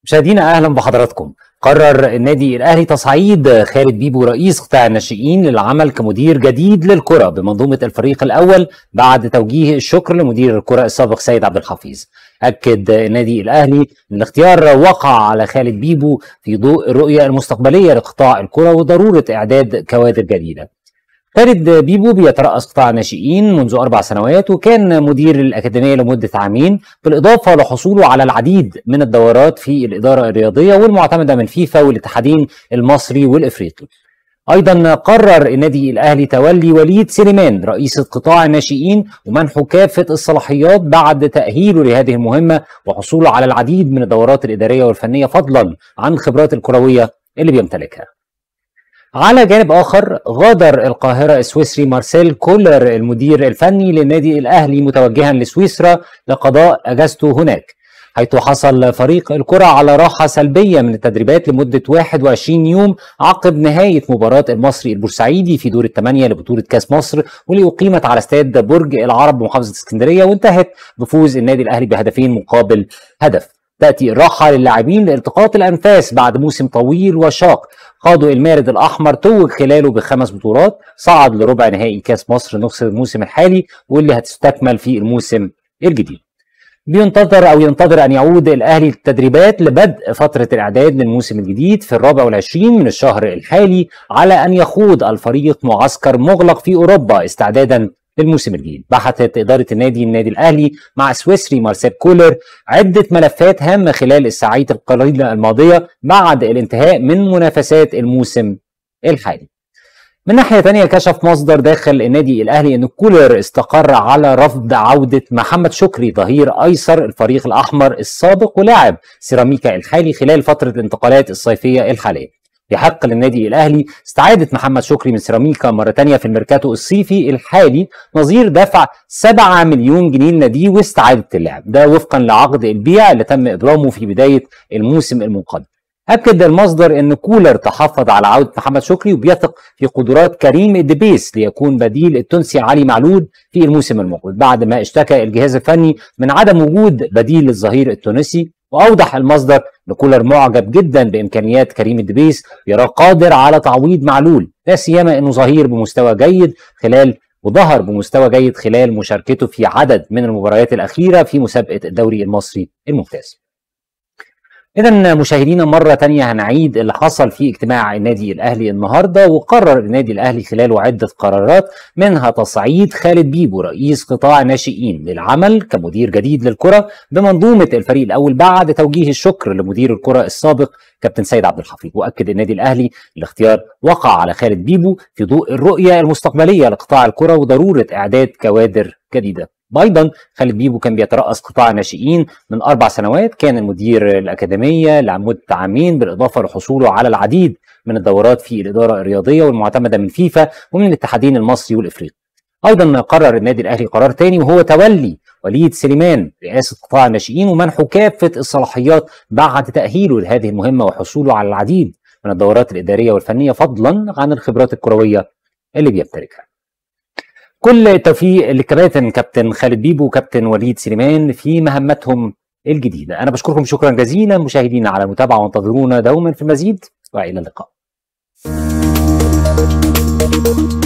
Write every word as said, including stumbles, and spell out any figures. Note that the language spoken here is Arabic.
مشاهدينا اهلا بحضراتكم. قرر النادي الاهلي تصعيد خالد بيبو رئيس قطاع الناشئين للعمل كمدير جديد للكره بمنظومه الفريق الاول بعد توجيه الشكر لمدير الكره السابق سيد عبد الحفيظ. اكد النادي الاهلي ان الاختيار وقع على خالد بيبو في ضوء الرؤيه المستقبليه لقطاع الكره وضروره اعداد كوادر جديده. خالد بيبو بيترأس قطاع الناشئين منذ أربع سنوات وكان مدير الأكاديمية لمدة عامين، بالإضافة لحصوله على العديد من الدورات في الإدارة الرياضية والمعتمدة من فيفا والاتحادين المصري والإفريقي. أيضا قرر النادي الأهلي تولي وليد سليمان رئيسة قطاع الناشئين ومنحه كافة الصلاحيات بعد تأهيله لهذه المهمة وحصوله على العديد من الدورات الإدارية والفنية فضلا عن الخبرات الكروية اللي بيمتلكها. على جانب آخر، غادر القاهرة السويسري مارسيل كولر المدير الفني للنادي الأهلي متوجها لسويسرا لقضاء أجازته هناك، حيث حصل فريق الكرة على راحة سلبية من التدريبات لمدة واحد وعشرين يوم عقب نهاية مباراة المصري البورسعيدي في دور الثمانية لبطولة كاس مصر، واللي أقيمت على استاد برج العرب بمحافظة اسكندرية وانتهت بفوز النادي الأهلي بهدفين مقابل هدف. تأتي الراحة للاعبين لالتقاط الأنفاس بعد موسم طويل وشاق خاضوا المارد الأحمر توج خلاله بخمس بطولات، صعد لربع نهائي كاس مصر نصف الموسم الحالي واللي هتستكمل في الموسم الجديد. بينتظر أو ينتظر أن يعود الأهلي للتدريبات لبدء فترة الإعداد للموسم الجديد في الرابع والعشرين من الشهر الحالي، على أن يخوض الفريق معسكر مغلق في أوروبا استعدادا للموسم الجديد. بحثت إدارة النادي النادي الأهلي مع السويسري مارسيل كولر عدة ملفات هامة خلال الساعات القليلة الماضية بعد الانتهاء من منافسات الموسم الحالي. من ناحية تانية، كشف مصدر داخل النادي الأهلي أن كولر استقر على رفض عودة محمد شكري ظهير أيسر الفريق الأحمر السابق ولاعب سيراميكا الحالي خلال فترة الانتقالات الصيفية الحالية. يحق للنادي الأهلي استعادة محمد شكري من سيراميكا مرة تانية في الميركاتو الصيفي الحالي نظير دفع سبعة مليون جنيه لناديه واستعادة اللعب، ده وفقا لعقد البيع اللي تم إبرامه في بداية الموسم المنقضي. أكد المصدر أن كولر تحفظ على عودة محمد شكري وبيثق في قدرات كريم الدبيس ليكون بديل التونسي علي معلول في الموسم المقبل، بعد ما اشتكى الجهاز الفني من عدم وجود بديل للظهير التونسي. وأوضح المصدر أن كولر معجب جدا بإمكانيات كريم الدبيس، يراه قادر على تعويض معلول، لا سيما أنه ظهير بمستوى جيد خلال وظهر بمستوى جيد خلال مشاركته في عدد من المباريات الأخيرة في مسابقة الدوري المصري الممتاز. إذا مشاهدينا مرة تانية هنعيد اللي حصل في اجتماع النادي الأهلي النهاردة. وقرر النادي الأهلي خلاله عدة قرارات، منها تصعيد خالد بيبو رئيس قطاع الناشئين للعمل كمدير جديد للكرة بمنظومة الفريق الأول بعد توجيه الشكر لمدير الكرة السابق كابتن سيد عبد الحفيظ. وأكد النادي الأهلي الاختيار وقع على خالد بيبو في ضوء الرؤية المستقبلية لقطاع الكرة وضرورة إعداد كوادر جديدة. أيضا خالد بيبو كان بيترأس قطاع الناشئين من أربع سنوات، كان المدير الأكاديمية لمدة عامين، بالإضافة لحصوله على العديد من الدورات في الإدارة الرياضية والمعتمدة من فيفا ومن الاتحادين المصري والإفريقي. أيضا قرر النادي الأهلي قرار تاني، وهو تولي وليد سليمان رئاسة قطاع الناشئين ومنحه كافة الصلاحيات بعد تأهيله لهذه المهمة وحصوله على العديد من الدورات الإدارية والفنية فضلا عن الخبرات الكروية اللي بيمتلكها. كل التوفيق للكباتن كابتن خالد بيبو وكابتن وليد سليمان في مهمتهم الجديدة. أنا بشكركم شكرا جزيلا مشاهدينا على المتابعة، وانتظرونا دوما في المزيد، وإلى اللقاء.